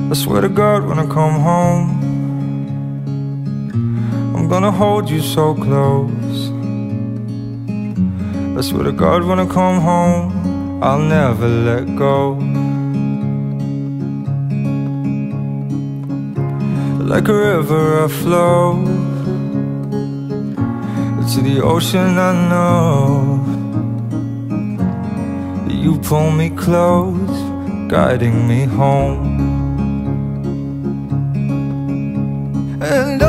I swear to God, when I come home, I'm gonna hold you so close. I swear to God, when I come home, I'll never let go. Like a river I flow to the ocean. I know that you pull me close, guiding me home. And